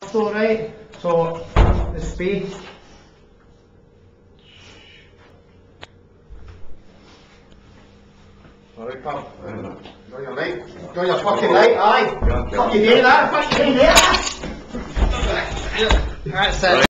first though, right? So the speed. Alright, pal. Got your light. Got your fucking light, aye. Fucking do that, fucking do that. That's it.